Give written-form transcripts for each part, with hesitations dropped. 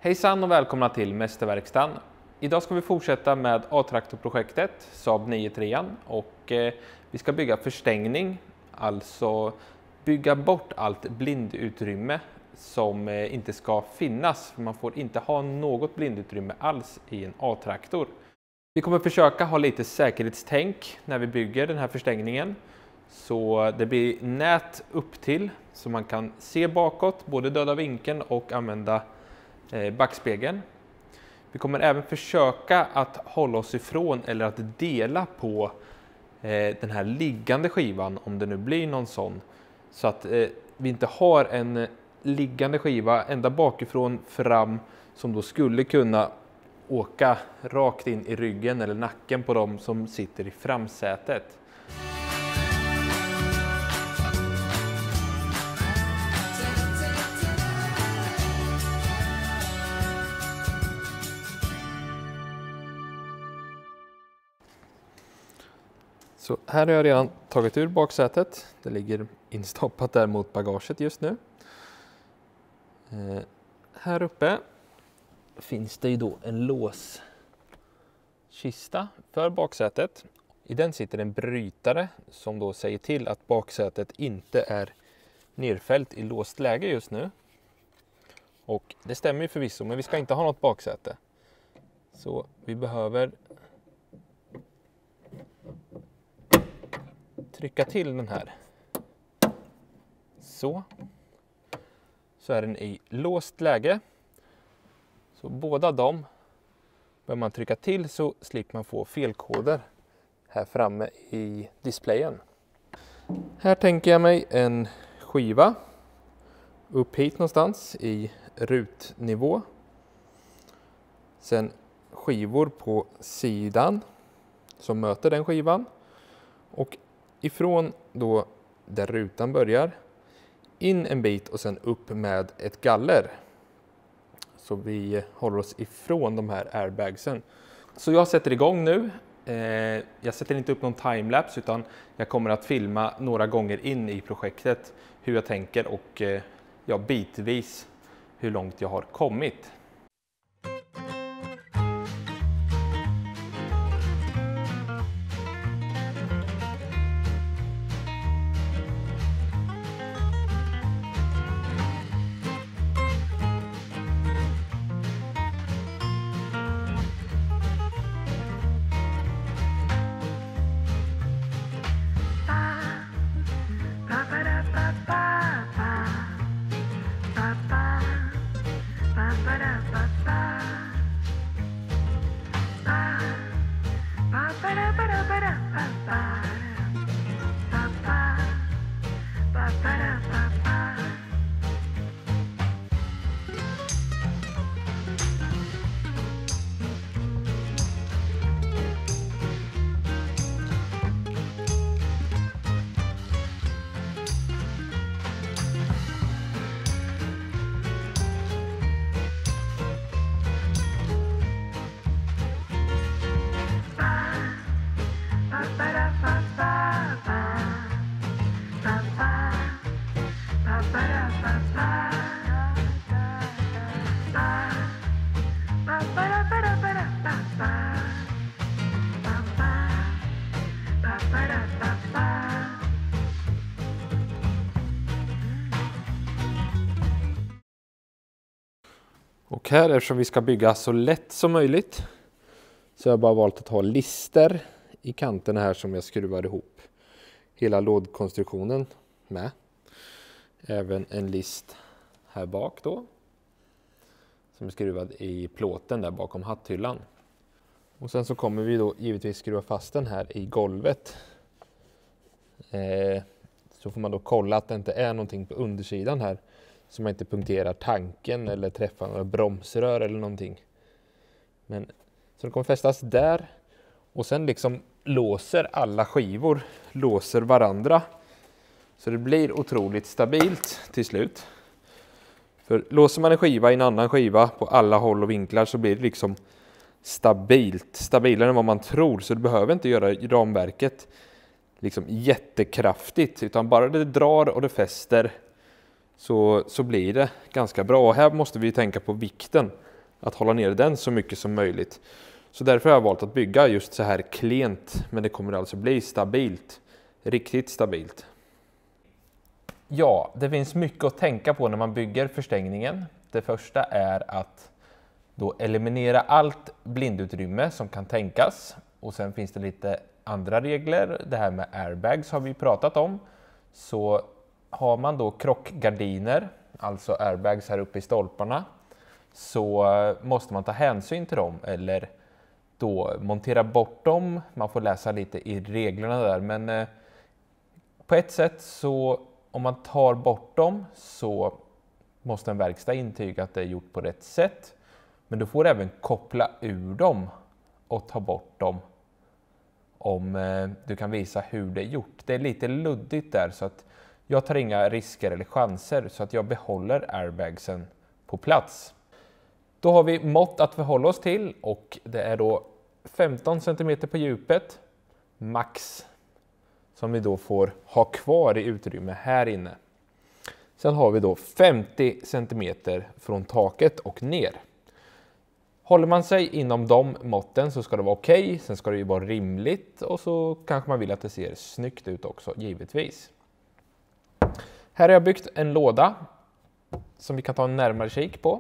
Hejsan och välkomna till Mästerverkstan. Idag ska vi fortsätta med A-traktorprojektet Saab 9-3 och vi ska bygga förstängning, alltså bygga bort allt blindutrymme som inte ska finnas. Man får inte ha något blindutrymme alls i en A-traktor. Vi kommer försöka ha lite säkerhetstänk när vi bygger den här förstängningen. Så det blir nät upp till så man kan se bakåt, både döda vinkeln och använda backspegeln. Vi kommer även försöka att hålla oss ifrån eller att dela på den här liggande skivan, om det nu blir någon sån. Så att vi inte har en liggande skiva ända bakifrån fram som då skulle kunna åka rakt in i ryggen eller nacken på dem som sitter i framsätet. Så här har jag redan tagit ur baksätet. Det ligger instoppat där mot bagaget just nu. Här uppe finns det ju då en låskista för baksätet. I den sitter en brytare som då säger till att baksätet inte är nerfällt i låst läge just nu. Och det stämmer ju förvisso, men vi ska inte ha något baksäte. Så vi behöver trycka till den här. Så är den i låst läge. Så båda dem bör man trycka till så slipper man få felkoder här framme i displayen. Här tänker jag mig en skiva upp hit någonstans i rutnivå. Sen skivor på sidan som möter den skivan. Och ifrån då där rutan börjar in en bit och sen upp med ett galler. Så vi håller oss ifrån de här airbagsen. Så jag sätter igång nu. Jag sätter inte upp någon timelapse utan jag kommer att filma några gånger in i projektet hur jag tänker och bitvis hur långt jag har kommit. Och här, eftersom vi ska bygga så lätt som möjligt, så har jag bara valt att ha lister i kanterna här som jag skruvar ihop hela lådkonstruktionen med. Även en list här bak då, som är skruvad i plåten där bakom hatthyllan. Och sen så kommer vi då givetvis skruva fast den här i golvet. Så får man då kolla att det inte är någonting på undersidan här, så man inte punkterar tanken eller träffar några bromsrör eller någonting. Men så det kommer fästas där och sen liksom låser alla skivor, låser varandra. Så det blir otroligt stabilt till slut. För låser man en skiva i en annan skiva på alla håll och vinklar så blir det liksom stabilt. Stabilare än vad man tror, så du behöver inte göra ramverket liksom jättekraftigt, utan bara det drar och det fäster så blir det ganska bra. Och här måste vi tänka på vikten. att hålla ner den så mycket som möjligt. Så därför har jag valt att bygga just så här klent, men det kommer alltså bli stabilt, riktigt stabilt. Ja, det finns mycket att tänka på när man bygger förstängningen. Det första är att då eliminera allt blindutrymme som kan tänkas. Och sen finns det lite andra regler. Det här med airbags har vi pratat om. Så har man då krockgardiner, alltså airbags här uppe i stolparna, så måste man ta hänsyn till dem eller då montera bort dem. Man får läsa lite i reglerna där, men på ett sätt så om man tar bort dem så måste en verkstad intyga att det är gjort på rätt sätt. Men du får även koppla ur dem och ta bort dem om du kan visa hur det är gjort. Det är lite luddigt där, så att jag tar inga risker eller chanser, så att jag behåller airbagsen på plats. Då har vi mått att förhålla oss till, och det är då 15 cm på djupet max som vi då får ha kvar i utrymme här inne. Sen har vi då 50 cm från taket och ner. Håller man sig inom de måtten så ska det vara okej. Sen ska det ju vara rimligt, och så kanske man vill att det ser snyggt ut också, givetvis. Här har jag byggt en låda som vi kan ta en närmare kik på.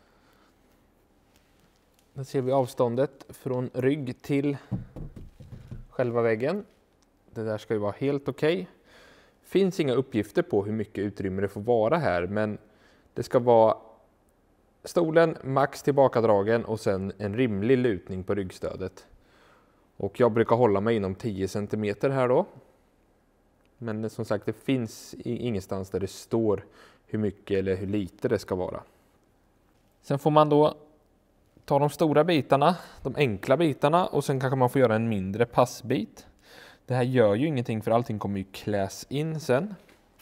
Där ser vi avståndet från rygg till själva väggen. Det där ska ju vara helt okej. Finns inga uppgifter på hur mycket utrymme det får vara här, men det ska vara stolen max tillbakadragen och sen en rimlig lutning på ryggstödet. Och jag brukar hålla mig inom 10 cm här då. Men som sagt, det finns ingenstans där det står hur mycket eller hur lite det ska vara. Sen får man då ta de stora bitarna, de enkla bitarna, och sen kanske man får göra en mindre passbit. Det här gör ju ingenting, för allting kommer ju kläs in sen.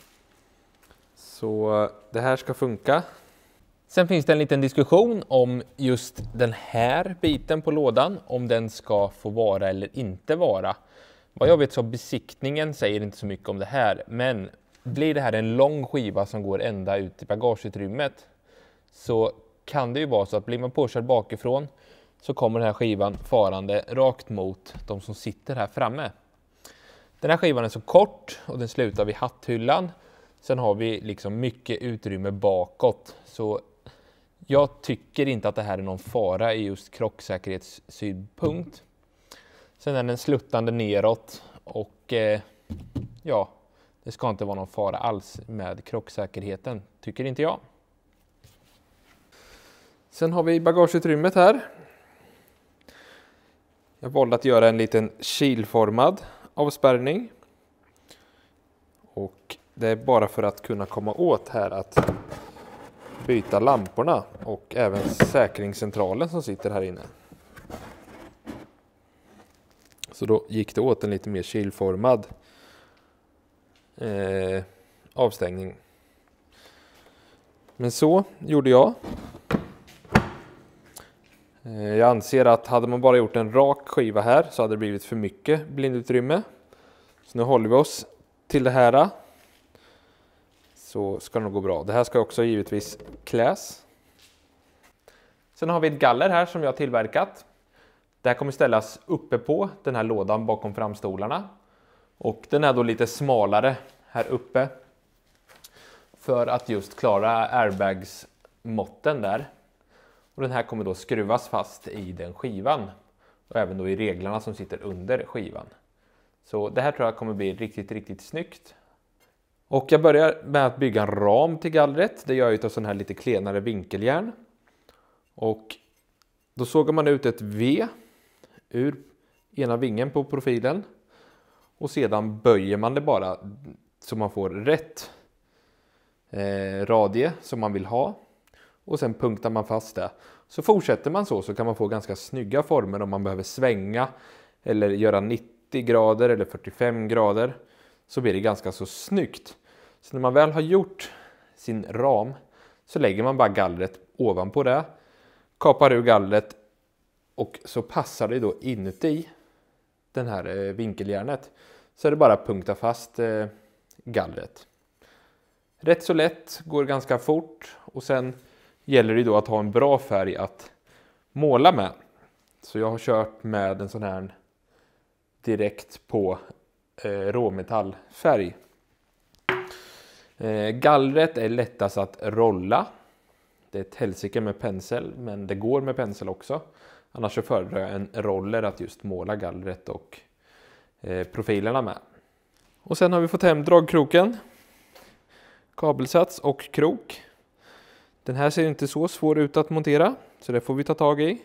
Så det här ska funka. Sen finns det en liten diskussion om just den här biten på lådan, om den ska få vara eller inte vara. Vad jag vet så besiktningen säger inte så mycket om det här, men blir det här en lång skiva som går ända ut i bagageutrymmet, så kan det ju vara så att blir man påkörd bakifrån så kommer den här skivan farande rakt mot de som sitter här framme. Den här skivan är så kort och den slutar vid hatthyllan. Sen har vi liksom mycket utrymme bakåt, så jag tycker inte att det här är någon fara i just krocksäkerhetssynpunkt. Sen är den sluttande neråt, och ja, det ska inte vara någon fara alls med krocksäkerheten, tycker inte jag. Sen har vi bagageutrymmet här. Jag valde att göra en liten kilformad avspärrning. Och det är bara för att kunna komma åt här att byta lamporna och även säkringscentralen som sitter här inne. Så då gick det åt en lite mer kilformad avstängning. Men så gjorde jag. Jag anser att hade man bara gjort en rak skiva här så hade det blivit för mycket blindutrymme. Så nu håller vi oss till det här. Så ska det nog gå bra. Det här ska också givetvis kläs. Sen har vi ett galler här som jag har tillverkat. Det här kommer ställas uppe på den här lådan bakom framstolarna. Och den är då lite smalare här uppe, för att just klara airbags-måtten där. Och den här kommer då skruvas fast i den skivan. Och även då i reglarna som sitter under skivan. Så det här tror jag kommer bli riktigt, riktigt snyggt. Och jag börjar med att bygga en ram till gallret. Det gör jag av sån här lite klenare vinkeljärn. Och då sågar man ut ett V ur ena vingen på profilen. Och sedan böjer man det bara så man får rätt radie som man vill ha. Och sen punktar man fast det. Så fortsätter man så kan man få ganska snygga former om man behöver svänga eller göra 90 grader eller 45 grader. Så blir det ganska så snyggt. Så när man väl har gjort sin ram så lägger man bara gallret ovanpå det. Kapar ur gallret och så passar det då inuti den här vinkeljärnet. Så är det bara att punkta fast gallret. Rätt så lätt, går ganska fort, och sen gäller det då att ha en bra färg att måla med. Så jag har kört med en sån här direkt på råmetallfärg. Gallret är lättast att rolla. Det är ett helsike med pensel, men det går med pensel också. Annars så föredrar jag en roller att just måla gallret och profilerna med. Och sen har vi fått hem dragkroken, kabelsats och krok. Den här ser inte så svår ut att montera, så det får vi ta tag i.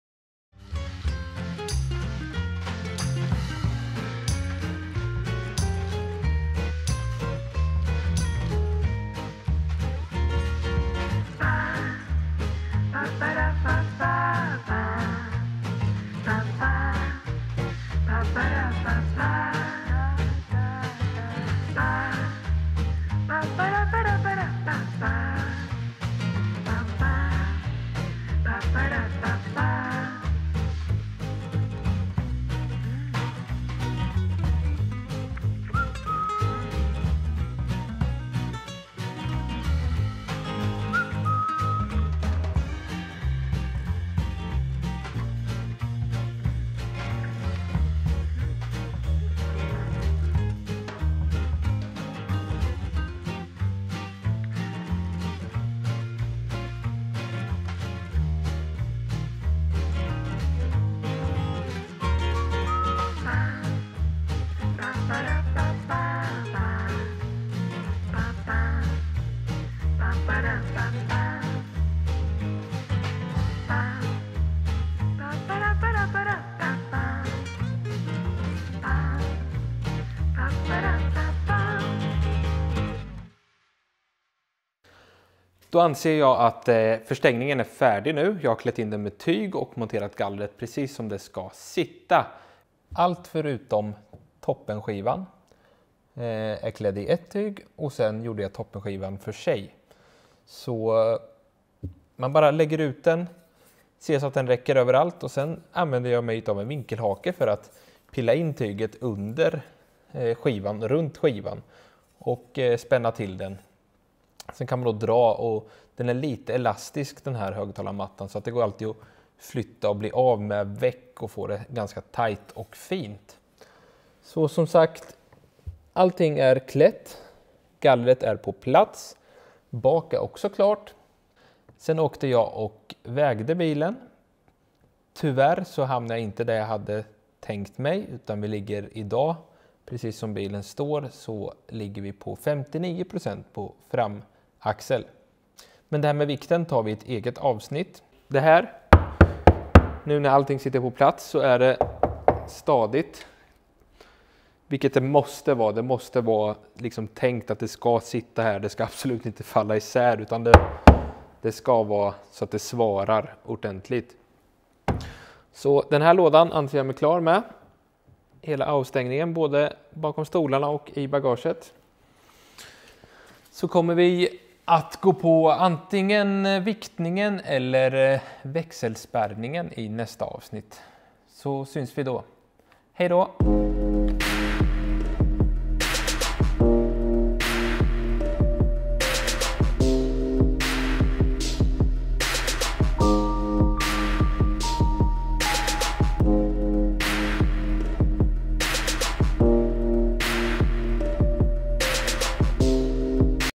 Då anser jag att förstängningen är färdig nu. Jag har klätt in den med tyg och monterat gallret precis som det ska sitta. Allt förutom toppenskivan är klädd i ett tyg och sen gjorde jag toppenskivan för sig. Så man bara lägger ut den, ser så att den räcker överallt och sen använder jag mig av en vinkelhake för att pilla in tyget under skivan, runt skivan och spänna till den. Sen kan man då dra och den är lite elastisk den här högtalarmattan så att det går alltid att flytta och bli av med väck och få det ganska tajt och fint. Så som sagt, allting är klätt, gallret är på plats, bak är också klart. Sen åkte jag och vägde bilen. Tyvärr så hamnade jag inte där jag hade tänkt mig utan vi ligger idag, precis som bilen står, så ligger vi på 59% på framaxel. Men det här med vikten tar vi ett eget avsnitt. Det här, nu när allting sitter på plats så är det stadigt. Vilket det måste vara. Det måste vara liksom tänkt att det ska sitta här. Det ska absolut inte falla isär utan det ska vara så att det svarar ordentligt. Så den här lådan anser jag mig klar med. Hela avstängningen både bakom stolarna och i bagaget. Så kommer vi att gå på antingen viktningen eller växelspärrningen i nästa avsnitt. Så syns vi då. Hej då!